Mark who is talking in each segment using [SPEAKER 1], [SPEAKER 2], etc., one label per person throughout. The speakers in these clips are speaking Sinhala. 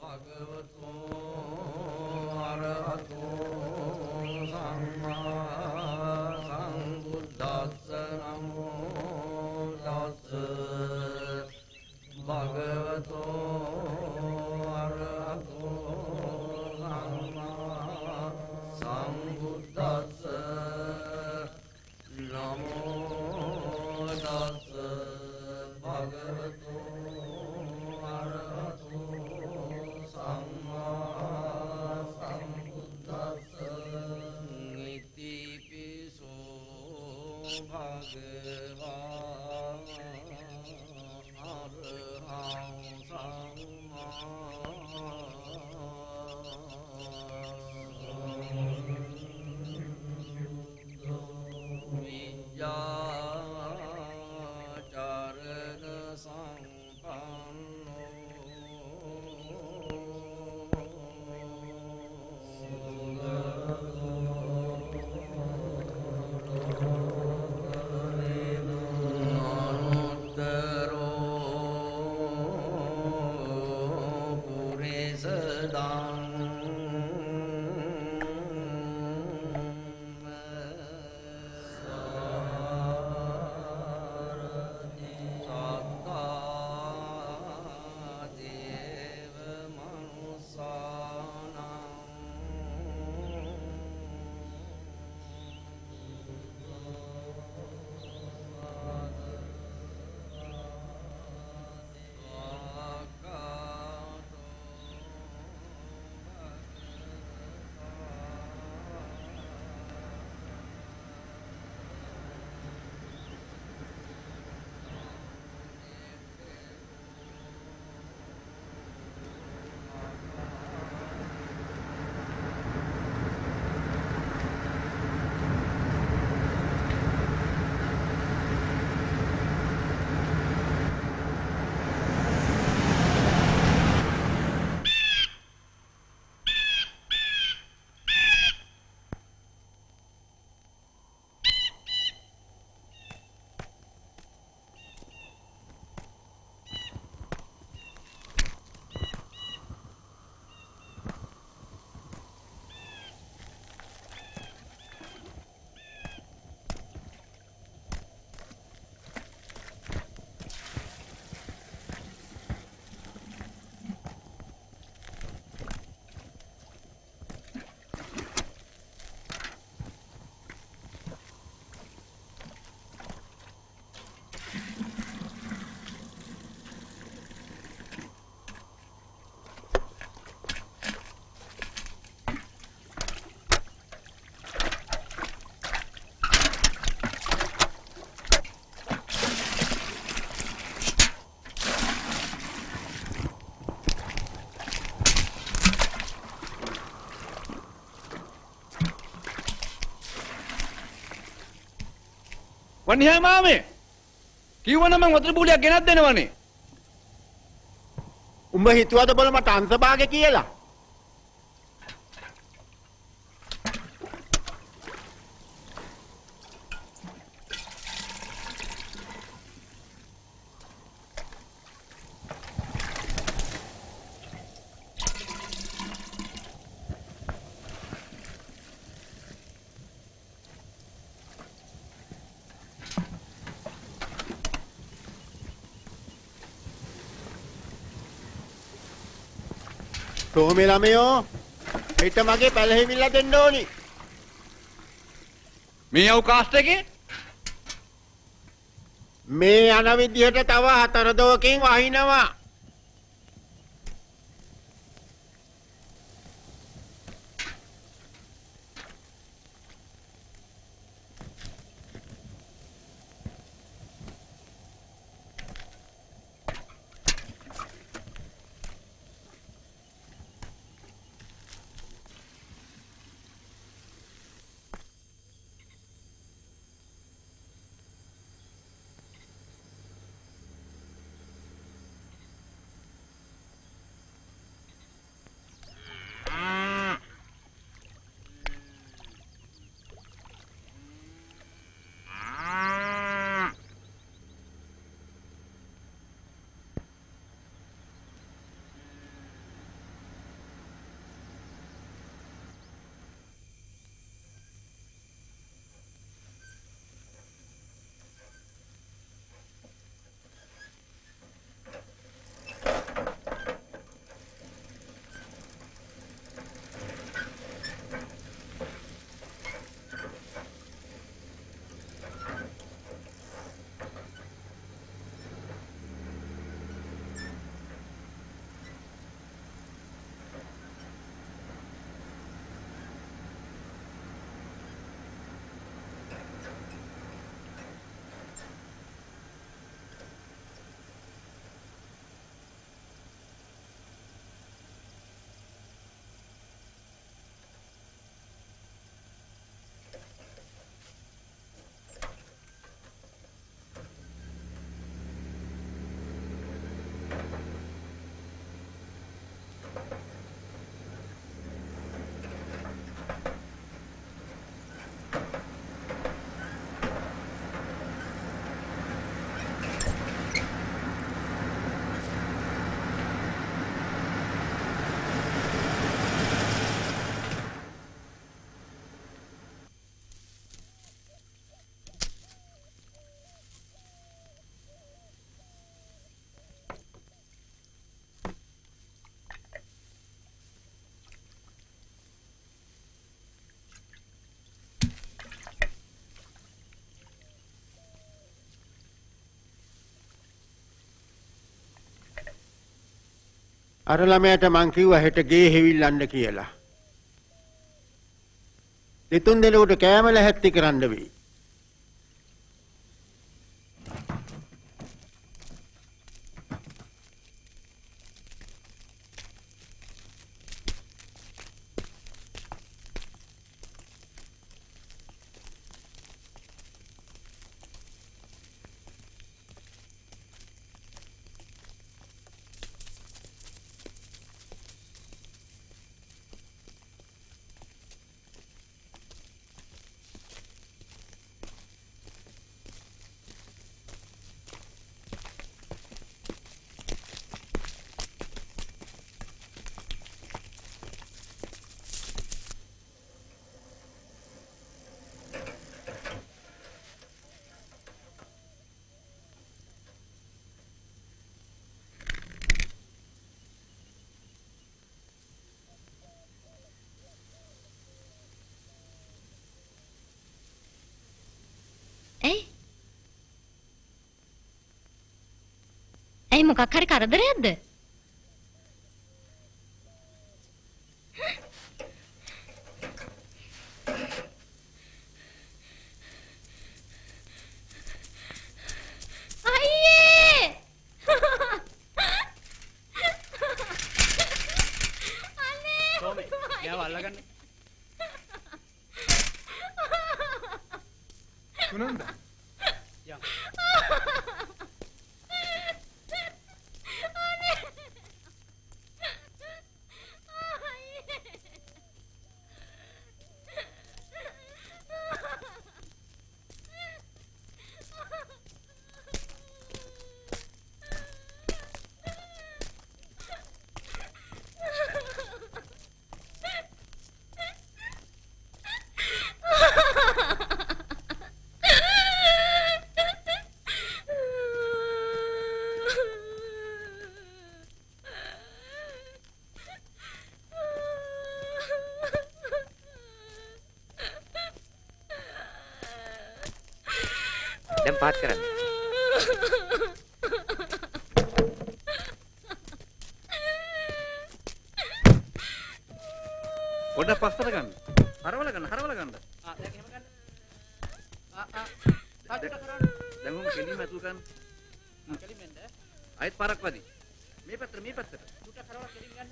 [SPEAKER 1] වනිහා මාමේ කිව්වනම් මං වතුර බූලියක් ගෙනත් දෙනවනේ.
[SPEAKER 2] උඹ හිතුවද බල මට අංශභාගය කියලා? තෝමේ ළමයෝ හිට මගේ පැලහිමිල්ල දෙන්න ඕනි.
[SPEAKER 1] මේ අවකාශ එකේ
[SPEAKER 2] මේ යන විදිහට තව 4 දවකින් වහිනවා. අර ළමයාට මං කිව්වා හෙට ගේ හෙවිල්ලන්න කියලා. දෙතුන් දෙනෙකුට කෑම ලැහැත්ති කරන්න වෙයි.
[SPEAKER 3] ඇයි මොකක් හරි කරදරයක්ද? අයියේ! අනේ!
[SPEAKER 1] සෝමි, යාව අල්ලගන්න. මොනන්ද? යා.
[SPEAKER 4] දැන් පාත් කරන්න.
[SPEAKER 1] පොඩ්ඩක් පස්සට ගන්න. හරවල ගන්න. දැන් එහෙම ගන්න. සාදුට කරන්න. දැන් උන් කෙලින්ම ඇතුල් ගන්න. කෙලින්මෙන්ද? ආයෙත් පාරක් වදි. මේ පැත්තට. සුට කරවල කෙලින් ගන්න.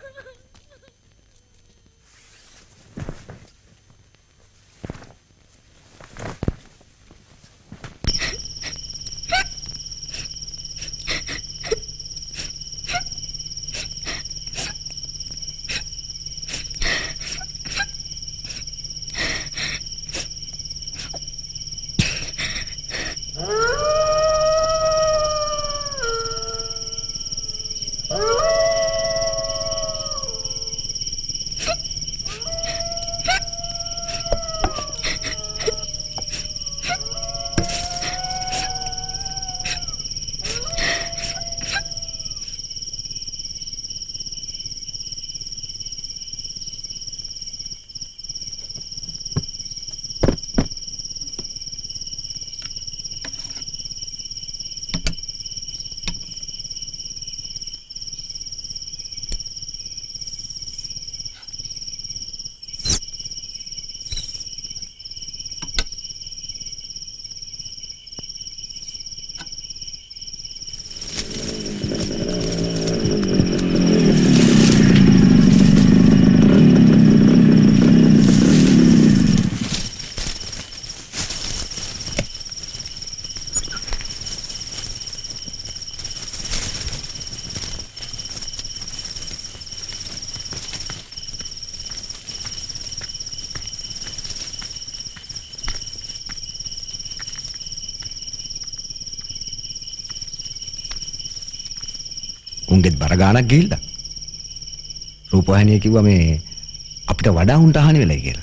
[SPEAKER 5] උන්ගෙත් බර ගානක් ගිහිල්ලා රූපවාහිනිය කිව්වා මේ අපිට වඩා උන්ට හානි වෙලයි කියලා.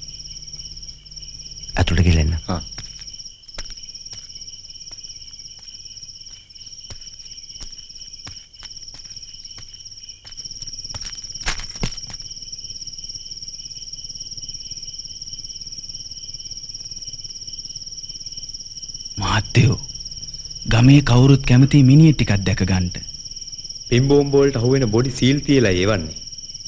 [SPEAKER 5] අතුලට ගිහලා එන්න.
[SPEAKER 2] හා.
[SPEAKER 6] මහත්තයෝ ගමේ කවුරුත් කැමති මිනිහ ටිකක් දැක ගන්නට.
[SPEAKER 4] පින් බෝම්බ වලට අහුවෙන බොඩි සීල් තියලා එවන්නේ.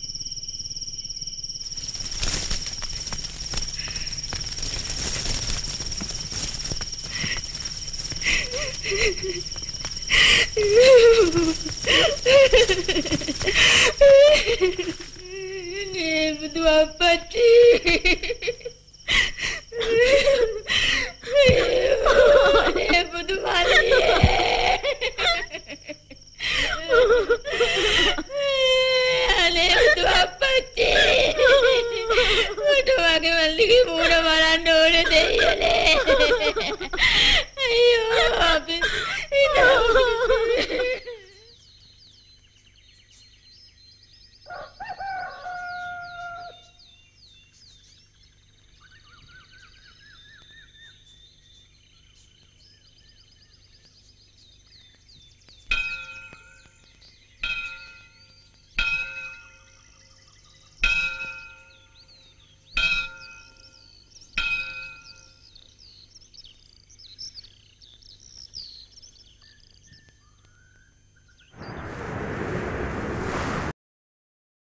[SPEAKER 6] නේ බුදු අප්පච්චි නේ බුදු මාලියේ අනේ බුදු අප්පච්චි උඩ වගේ මල්ලිගේ මූණ බලන්න ඕනේ දෙයියනේ